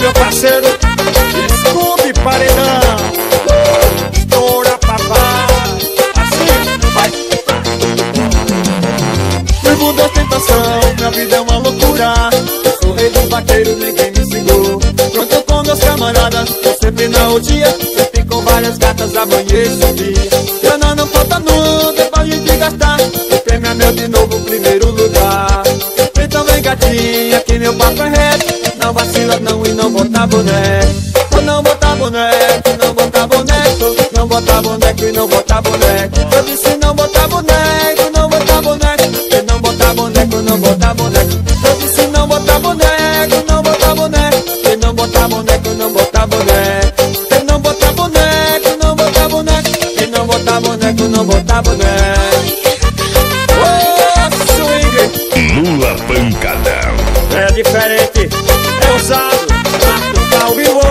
meu parceiro Scooby Paredão. Estoura, papai. Assim, vai. Vivo da tentação, minha vida é uma loucura. Eu sou rei dos vaqueiros, ninguém me segurou. Pronto com meus camaradas, tô sempre na rodia. Sempre com várias gatas, amanheço o dia. Grana não falta nunca, pra gente gastar. O prêmio é meu de novo, primeiro lugar. Então vem gatinha, que meu papo é reto. Não vacila não e não bota boneco. Não botar boneco, não botar boneco. Não botar boneco e não botar boneco. Eu disse não botar boneco, não botar boneco. E não botar boneco, não botar boneco. Eu disse não botar boneco, não botar boneco. E não botar boneco, não botar boneco. E não botar boneco, não botar boneco. E não botar boneco, não botar boneco. Oh, swing! Lula Pancadão. É diferente, é ousado, tá ao vivo.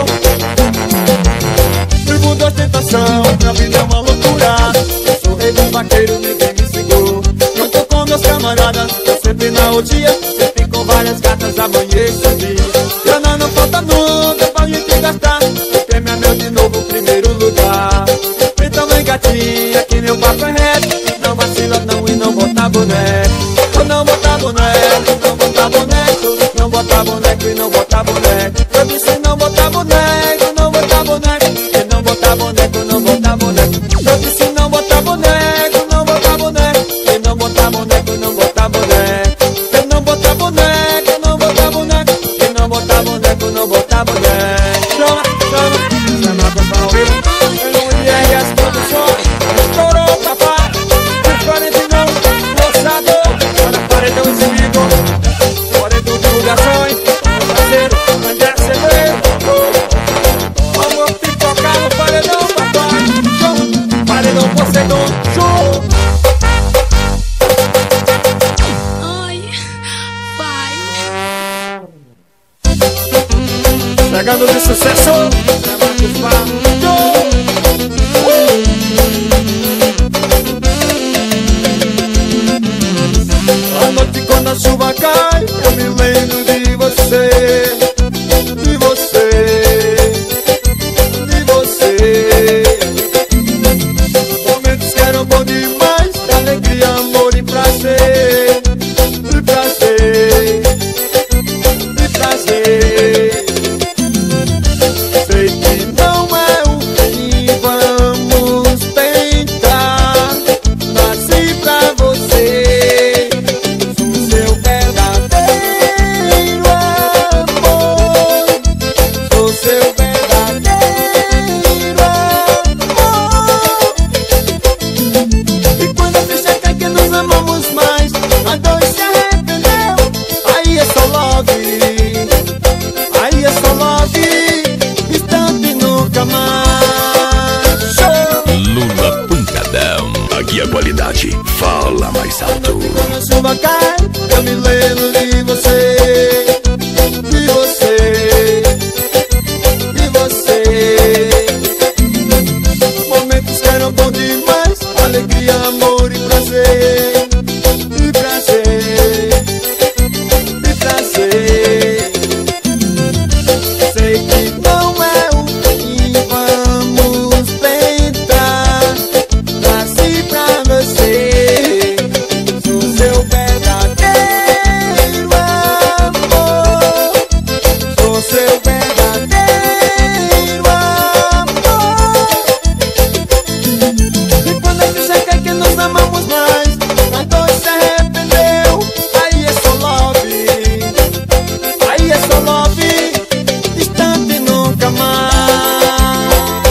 Vivo da tentação, minha vida é uma loucura. Eu sou rei dos vaqueiros, ninguém me segurou. Eu tô com meus camaradas, tô sempre na rodia. Sempre com várias gatas, amanheço o dia. Grana não falta nunca pra gente gastar. O prêmio é meu de novo, primeiro lugar. Então vem gatinha, que meu papo é reto. Não vacila não e não bota boneco. Não botar boneco, não botar boneco. Não botar boneco e não botar boneco. Eu disse não botar boneco, não botar boneco. E não botar boneco, não botar boneco. Eu disse não botar boneco, não botar boneco. E não botar boneco, não botar boneco. E não botar boneco, não botar boneco. E não botar boneco, não botar boneco. Chama, chama, chama pra ouvir. Eu não ia as produções. Estourou, papai. Diferente não, moçado. Olha paredão exibido. Paredão de divulgações. Parceiro, André Cedeiro. Vamos pipocar no paredão, papai. Show, paredão Poseidon. Show. Ai, pai. Chegando de sucesso. É Marcos Bar. Show. À noite quando a chuva cai, eu me lembro de você. De você. De você. Momentos que eram bons demais, de alegria, amor e prazer. De prazer. De prazer. Sei que não é o fim, vamos tentar. Nasci pra você. Sou seu verdadeiro amor. Sou seu verdadeiro amor. E quando a ficha cai que nos amamos mais, a dois se arrependeu. Aí é só love. Aí é só love. Distante nunca mais. Show! Lula Pancadão. Aqui a qualidade fala mais alto. Quando a chuva cai, eu me lembro de você. De você. De você. Momentos que eram bons demais, alegria, amor e prazer. E prazer. E prazer. Sei que não é o fim, vamos tentar. Nasci pra você. Sou seu verdadeiro amor. Sou seu verdadeiro amor. E quando a ficha cai que nos amamos mais, a dois se arrependeu. Aí é só love. Aí é só love. Distante nunca mais.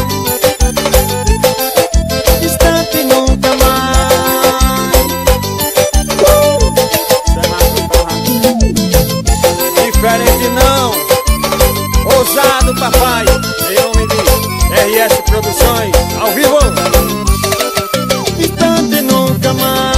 Distante nunca mais. Diferente não. Ousado, papai. Em nome de RS Produções. Ao vivo. Distante nunca mais.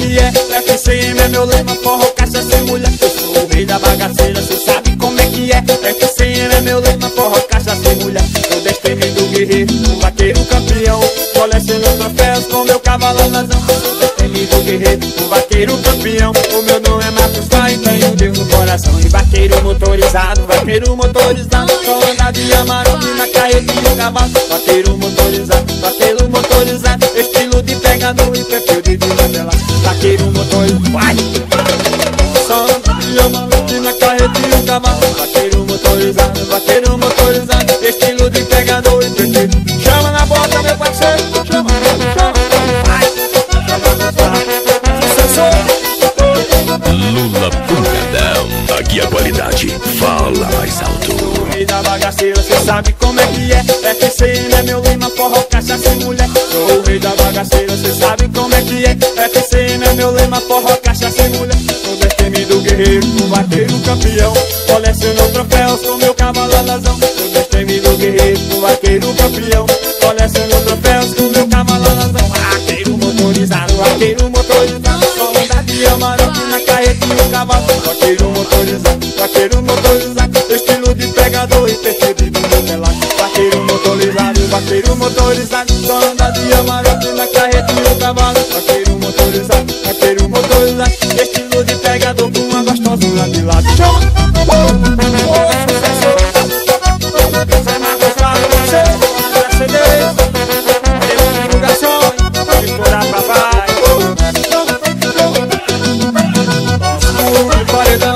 que é, FCM é meu lema, forró, cachaça e mulher. Eu sou o rei da bagaceira, cê sabe como é que é, FCM é meu lema, forró, cachaça e mulher. Eu destemido guerreiro, um vaqueiro campeão, coleciono troféus com meu cavalo lazão. Eu destemido guerreiro, um vaqueiro campeão, o meu nome é Marcos Pai, tenho Deus no coração. E vaqueiro motorizado, só anda de Amarok na carreta e o cavalo. Vaqueiro motorizado, estilo de pegador e perfil de diladela. Vaqueiro motorizado, vai! Só anda de Amarok na carreta e o cavalo. Vaqueiro motorizado, estilo de pegador e perfil. Chama na bota, meu parceiro, chama, vai! Lula Pancadão, aqui a qualidade fala mais alto. O rei da bagaceira, cê sabe como é que é, FCM é meu lema, forró, cachaça e mulher. Sou o rei da bagaceira, cê sabe como é que é, FCM é meu lema, forró, cachaça e mulher. Sou destemido guerreiro, um vaqueiro campeão, coleciono troféus com meu cavalo alazão. Sou destemido guerreiro, um vaqueiro campeão, coleciono troféus com meu cavalo alazão. Vaqueiro motorizado, só anda de Amarok na carreta e o cavalo. Vaqueiro motorizado, estilo de pegador e perfil de novela. Vaqueiro motorizado, só anda de Amarok na carreta e o cavalo. Vaqueiro motorizado, estilo de pegador com uma gostosura de lado. Chama! Você é Marcos Pai, você CD, divulgações, estourar papai. Paredão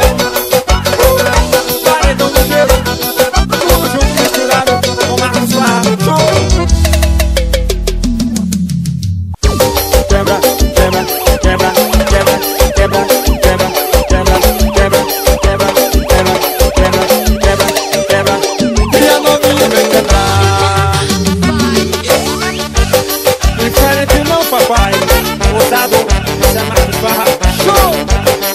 do gelo, tudo junto misturado com Marcos Pai. Quebra, quebra, quebra, quebra, quebra, quebra, quebra, quebra, quebra, quebra, quebra, quebra, quebra. E a novinha vem quebrar. Diferente não, papai. Ousado, você é Marcos Pai. Show!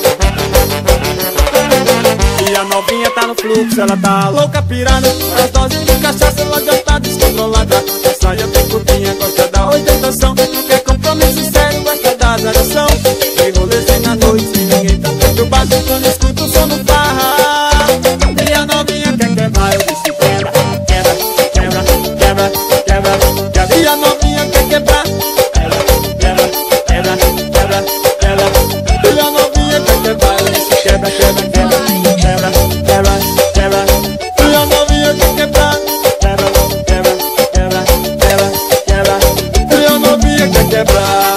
E a novinha tá no fluxo, ela tá louca pirada. As doses de cachaça, ela já tá descontrolada. A saia bem curtinha, gosta da ostentação. Não quer compromisso sério, gosta da azaração. Tem rolezinho na noite, sem ninguém tá perturbado. Quando escuta o som do farra. E a novinha quer quebrar, eu disse quebra, quebra, quebra, quebra, quebra, quebra. E a novinha quer quebrar, quebra, quebra, quebra, quebra, quebra. E a novinha quer quebrar, eu disse quebra, quebra, quebra. Quebra, quebra, quebra, e a novinha quer quebrar. Quebra, quebra, quebra, quebra, quebra, e a novinha quer quebrar.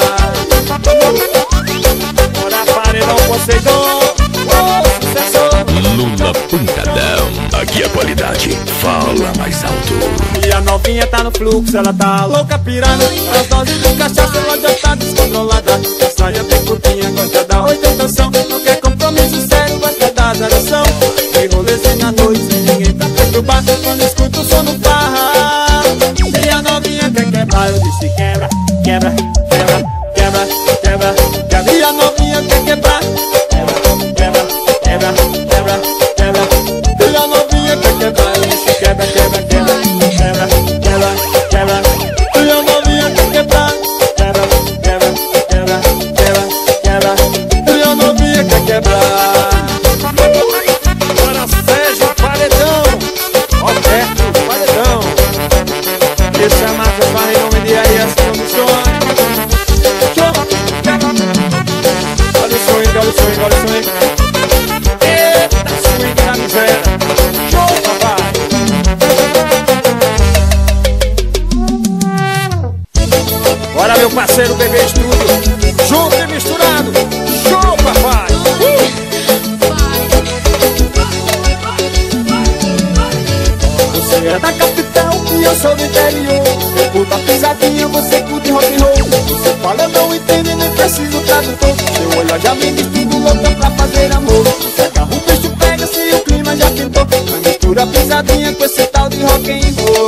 Bora paredão, Poseidon, sucesso. Lula Pancadão, aqui a qualidade fala mais alto. E a novinha tá no fluxo, ela tá louca pirada. As doses de cachaça, ela já tá descontrolada. A saia bem curtinha, gosta da ostentação. Não quer compromisso sério, gosta da azaração. Tem rolezinho na noite, sem ninguém tá perturbado. Quando escuta o som no farra. E a novinha quer quebrar, eu disse quebra, quebra, quebra, quebra, quebra, quebra. E a novinha quer quebrar. Quebra, quebra, quebra, quebra, quebra. E a novinha quer quebrar, eu disse quebra, quebra, quebra, quebra, quebra, quebra. E a novinha quer quebrar. Quebra, quebra, quebra, quebra, quebra. E a novinha quer quebrar. Bora Sérgio Paredão, Roberto Paredão. Esse é Marcos Pai, em nome de RS Produções. Olha o swing, olha o swing, olha o swing. Eita, swing da miséria. Show, papai. Bora, meu parceiro Bebê Estúdio, junto e misturado. Show, papai. Você é da capital e eu sou do interior. Eu curto a pisadinha, você curte rock and roll. Você fala, eu não entendo, nem preciso tradutor. Seu olhar já me diz tudo, louca pra fazer amor. Você agarra o peixe, pega se o clima já pintou. Mas mistura a pisadinha com esse tal de rock and roll.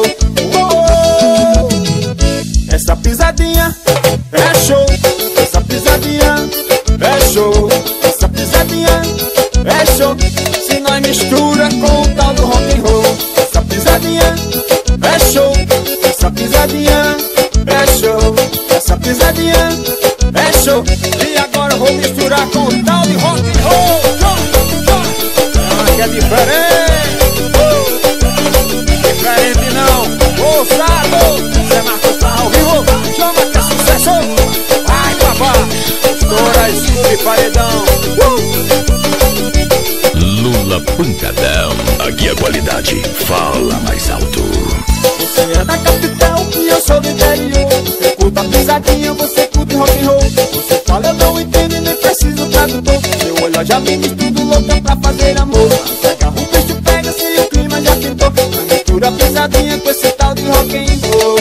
Essa pisadinha é show. Essa pisadinha é show. Essa pisadinha é show. Se nós mistura com o tal do rock and roll. Essa pisadinha é show. Essa pisadinha é show. Essa pisadinha é show. E agora Scooby Paredão. Lula Pancadão. Aqui a qualidade fala mais alto. Você é da capital e eu sou do interior. Você curta pisadinha, você curte rock and roll. Você fala eu não entendo e nem preciso tradutor. Seu olhar já me diz tudo, louca pra fazer amor. Pega um beijo, pega se o clima já pintou. Não mistura pisadinha com esse tal de rock and roll.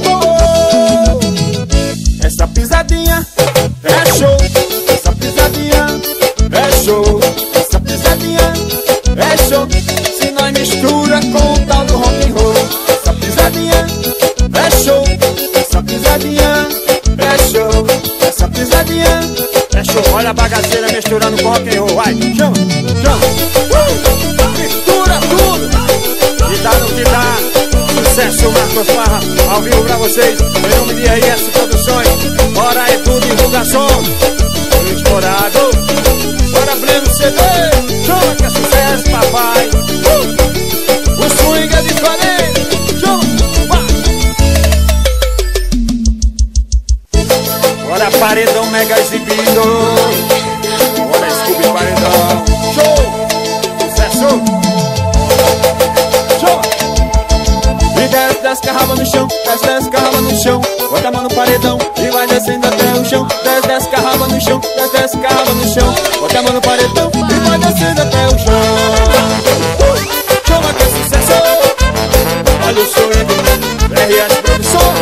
Essa pisadinha é show. Essa pisadinha é show. Essa pisadinha é show. Se nós mistura com o tal do rock and roll. Essa pisadinha é show. Essa pisadinha é show. Essa pisadinha é show. Olha a bagaceira misturando com rock and roll. Vai, chama, chama. Mistura tudo e dá no que dá. Sucesso Marcos Parra, ao vivo pra vocês, em nome de RS Produções. Bora é tudo, divulgação. Estourado. Bora Breno CD. Chama que é sucesso, papai. O swing é diferente. Chama, vai. Bora Paredão mega exibido. Bora Scooby Paredão. Show. Sucesso. Desce, carrava no chão, desce, carrava no chão. Bota a mão no paredão e vai descendo até o chão. Desce, carrava no chão, desce, carrava no chão. Bota a mão no paredão e vai descendo até o chão. Chama que é sucesso. Olha o swing, RS Produção.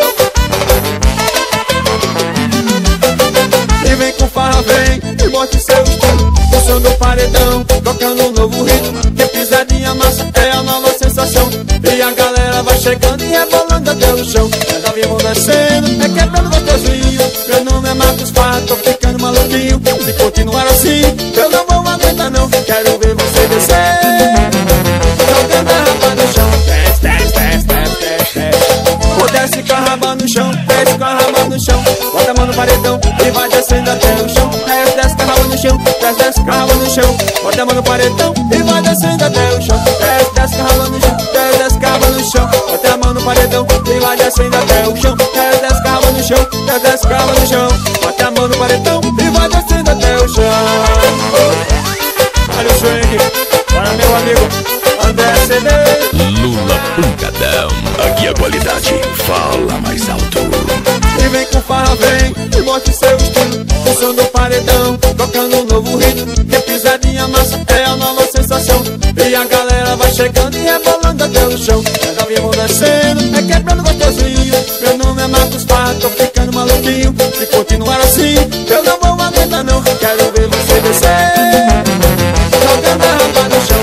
E vem com farra, vem e bote seu estilo. O som do paredão, tocando um novo ritmo. Que pisadinha massa é a nova sensação. E a galera vai chegando e rebolando até o chão. Cada vivo descendo, é quebrando gostosinho. Meu nome é Marcos Parra, tô ficando maluquinho. Se continuar assim, eu não vou aguentar não. Quero ver você descer, jogando a raba no chão. Desce, desce, desce, desce, desce, desce. Desce com a raba no chão, desce com a raba no chão. Bota a mão no paredão e vai descendo até o chão. Desce, desce com a raba no chão, desce, desce com a raba no chão. Bota a mão no paredão e vai descendo até o chão. Desce, desce com a raba no chão, desce com a raba no chão. Bota a mão no paredão e vai descendo até o chão. Desce, desce com a raba no chão, desce com a raba no chão. Bota a mão no paredão e vai descendo até o chão. Olha o swing, para meu amigo André CD. Lula Pancadão. Aqui a qualidade fala mais alto. E vem com farra, vem e mostre seu estilo. O som do paredão, tocando um novo ritmo. Que pisadinha massa é a nova sensação. E a galera vai chegando e rebolando até o chão. Cada vivo descendo, é quebrando gostosinho. Meu nome é Marcos Parra, tô ficando maluquinho. Se continuar assim, eu não vou aguentar não. Quero ver você descer, jogando a raba no chão.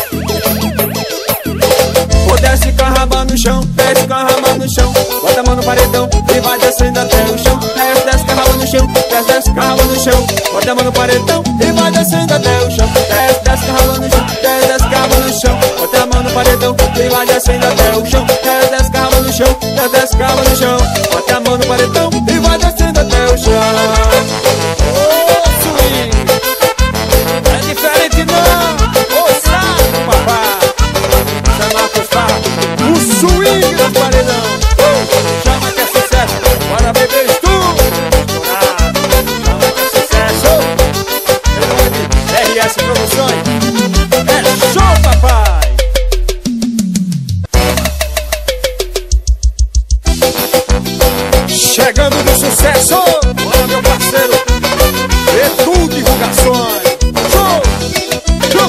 Desce com a raba no chão, desce com a raba no chão. Bota a mão no paredão e vai descendo até o chão. Desce, desce com a raba no chão, desce, desce com a raba no chão. Bota a mão no paredão e vai descendo até o chão. Desce, desce com a raba no chão, desce, desce com a raba no chão. Bota a mão no paredão e vai descendo até o chão. Desce, desce com a raba no chão, desce, desce com a raba no chão. Bota a mão no paredão e vai descendo até o chão. Swing, é diferente não. Ô saco, papai. O swing do paredão. Chama que é sucesso. Bora beber estudo. Chama que é sucesso. RS Produções. É show, papai. Chegando do sucesso. Bora, meu parceiro. Etu Divulgações. Show. Show.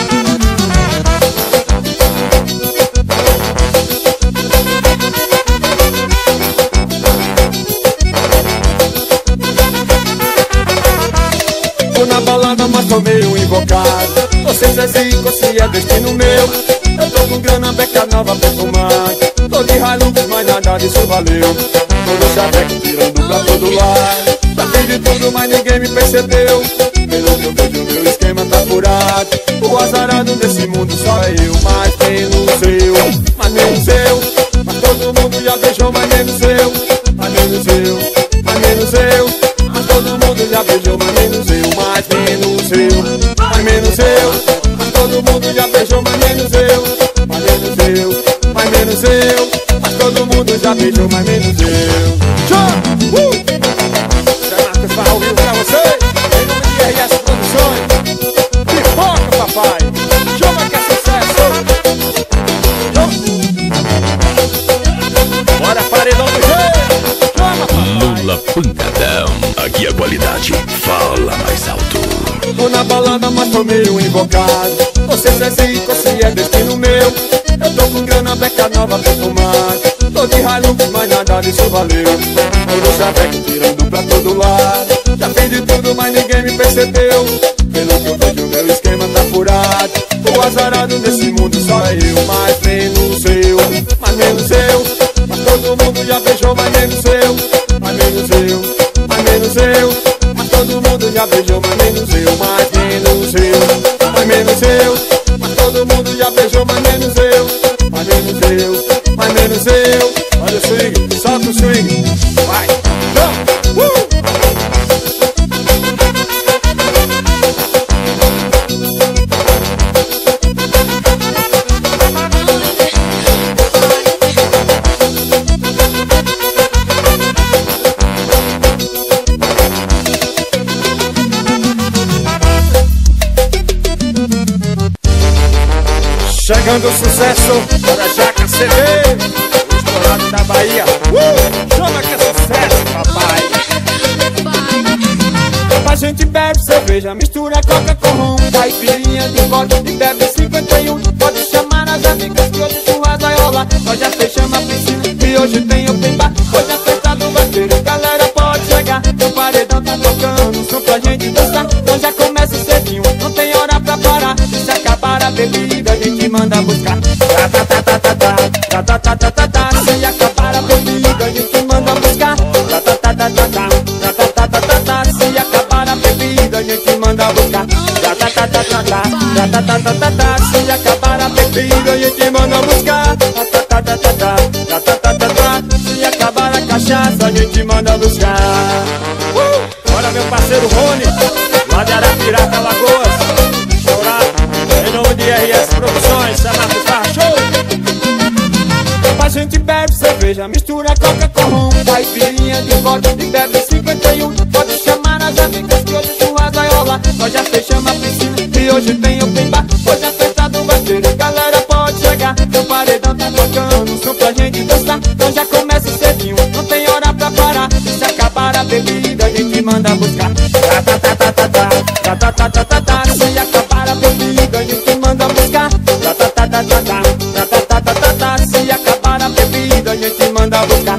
Na balada, mas tô meio invocado. Você é zico, se é destino meu. Eu tô com grana, beca nova perfumada. Tô de Hilux, mas nada disso valeu. Todo chaveco tirando pra todo lado. Já fiz de tudo, mas ninguém me percebeu. Pelo que eu vejo, meu esquema tá furado. O azarado desse mundo só é eu. Mas menos eu, mas menos eu. Mas todo mundo já beijou, mas menos eu. Mas menos eu, mas menos eu. Mas todo mundo já beijou, mas menos eu. Mais menos eu, mais menos eu. Mas todo mundo já beijou, mais menos eu. Mais menos eu, mais menos eu. Mas todo mundo já beijou, mais menos eu. Show! Marcos Parra ao vivo pra você. Tô na balada, mas tô meio invocado. Você se é zico, se é destino meu. Eu tô com grana, beca nova pra fumar. Tô de Hilux, mas nada disso valeu. Ouro chaveco tirando pra todo lado. Já fiz de tudo, mas ninguém me percebeu. Pelo que eu vejo, meu esquema tá furado. O azarado desse mundo só é eu. Mais menos eu, mais menos eu. Mas todo mundo já beijou, mais menos eu. Mais menos eu, mais menos eu. Mas todo mundo já beijou, mais menos eu. Mais menos eu, mais menos eu. Mas todo mundo já beijou, mais menos eu. Mais menos eu, mais menos eu. Olha o swing, solta o swing. Vai, vamos, chegando o sucesso para Jaca CD, o estourado da Bahia. Chama que é sucesso, papai. A gente bebe cerveja, mistura coca com rum, caipirinha de vodka e bebe 51. Pode chamar as amigas que hoje churras vai rolar. Nós já fechamos a piscina e hoje tem open bar. Hoje a festa do vaqueiro, galera pode chegar. O paredão tá tocando, som pra gente dançar. Então já começa cedinho, não tem hora pra parar. Se acabar a bebida, a gente manda buscar. Se acabar a bebida, a gente manda buscar. Se acabar a bebida, a gente manda buscar. Se acabar a bebida, a gente manda buscar. Se acabar a cachaça, a gente manda buscar. Olha meu parceiro Rony, lá de Arapiraca, Alagoas. Estourado, em nome de RS Produções, Marcos Farra Show. A gente bebe cerveja, mistura coca com rum, caipirinha de vodka e bebe 51. Pode chamar as amigas que hoje churras vai rolar. Nós já fechamos a piscina e hoje tem open bar. Hoje a festa do vaqueiro, galera pode chegar. O paredão tá tocando, som pra gente dançar. Então já começa cedinho, não tem hora pra parar. Se acabar a bebida, a gente manda buscar. Se acabar a bebida, a gente manda buscar. Se acabar a bebida, a gente manda buscar.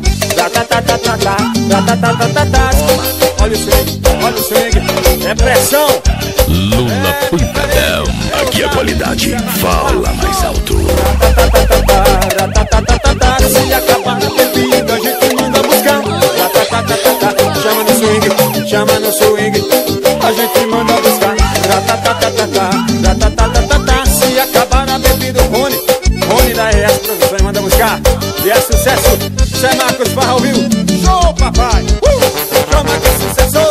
Olha o swing, olha o swing. É pressão. Lula Pancadão. Aqui a qualidade fala mais alto. Se acabar a bebida, a gente manda buscar. Chama no swing, chama no swing. A gente manda buscar. Se acabar a bebida, o Rony da RS Produções manda buscar. E é sucesso, Zé Marcos Farra ao vivo. Show, papai! Chama que é sucesso!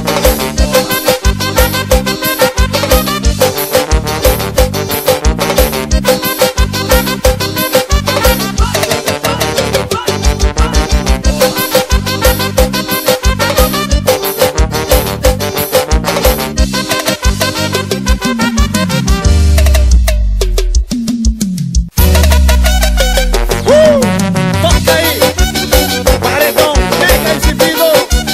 Toca aí! Paredão, mega exibido!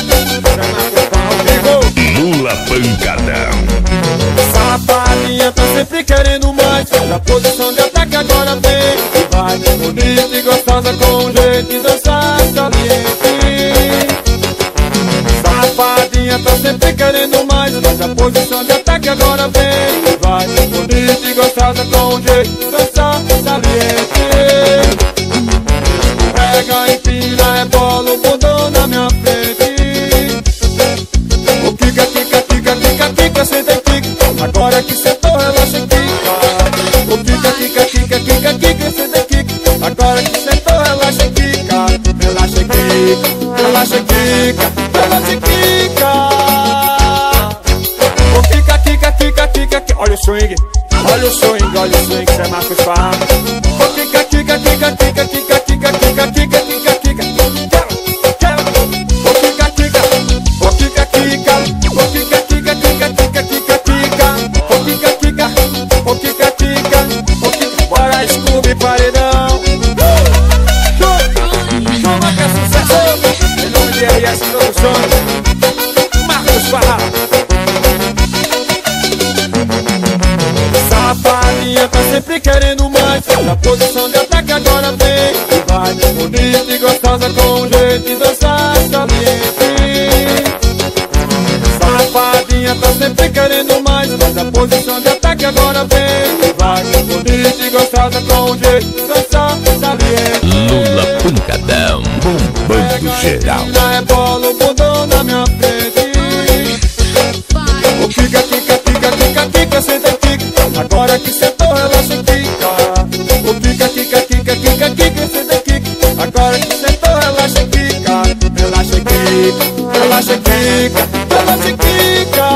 Lula Pancadão. Safadinha tá sempre querendo mais. Na posição de ataque agora vem e vai. Bonita e gostosa com um jeito de dançar saliente. Safadinha tá sempre querendo mais. Na posição de ataque agora vem e vai. Bonita e gostosa com um jeito de dançar saliente. Pega, empina, rebola o bundão na minha frente. O kika, kika, kika, kika, kika, senta e kika. Agora que sentou, relaxa e kika. O kika, kika, kika, kika, kika, senta e kika. Agora que sentou, relaxa e kika. Relaxa e kika, relaxa e kika, relaxa e kika. O kika, kika, kika, kika, kika. Olha o swing, olha o swing, olha o swing, Zé Marcos Farra. O kika, kika, kika, kika, kika, kika, kika, kika, kika, kika. O kika, kika, o kika, kika, o kika, kika, kika, kika, kika, kika. O kika, kika, o kika, kika, o kika. Bora Scooby Paredão. Chama que é sucesso. Em nome de RS Produções, Marcos Farra. a posição de ataque agora vem. E vai, bonita e gostosa com um jeito de dançar saliente. Safadinha tá sempre querendo mais, mas a posição de ataque agora vem. E vai, bonita e gostosa com um jeito de dançar saliente. Lula Pancadão, bombando geral. É bola, o bundão na minha frente. O kika, kika, kika, kika, kika, senta kika. Agora que sentou, relaxa kika. O kika, kika, kika, kika, kika, senta kika. Agora que sentou, relaxa kika. Relaxa kika, relaxa kika, relaxa kika.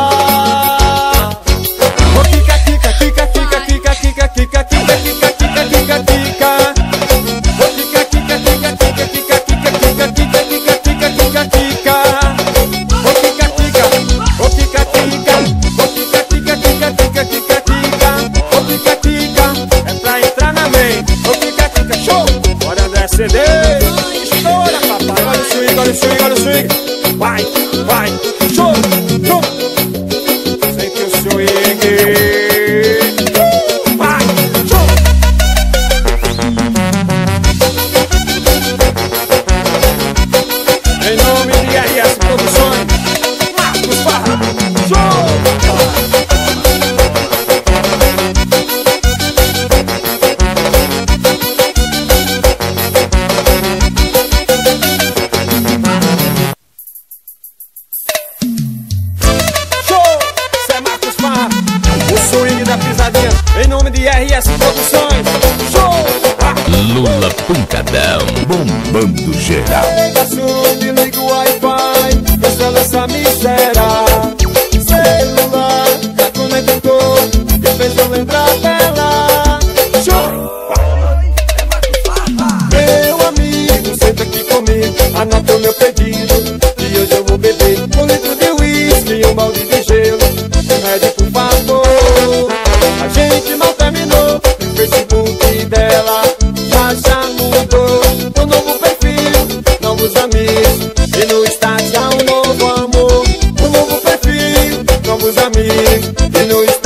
O kika, kika, kika, kika, kika, kika, kika, kika, kika, kika, kika, kika. O kika, kika, kika, kika, kika, kika, kika, kika, kika, kika, kika, kika. O kika, kika, o kika, kika, o kika, kika, kika, kika, kika, kika. O kika, kika, é pra entrar na mente. O kika, kika, show! Bora descer. Estoura, papai. Olha o swing, olha o swing, olha o swing. Vai, vai, show, show. Sente o swing. Vai, show. Em nome de RS Produções, Marcos Barra, show! Show! Cê é Marcos Barra, o swing da pisadinha. Em nome de RS Produções, show! Ah! Lula Pancadão, bombando geral. Sube, liga o Wi-Fi, cancela essa miséria. Celular, já conectou e fez eu lembrar dela. Show! Meu amigo, senta aqui comigo, anota o meu pedido, que hoje eu vou beber 1 litro de uísque, um balde de gelo, remédio por favor. A gente mal terminou, o Facebook dela já mudou. Um novo perfil, novos amigos, e no Instagram um novo amor. Um novo perfil, novos amigos, e no Instagram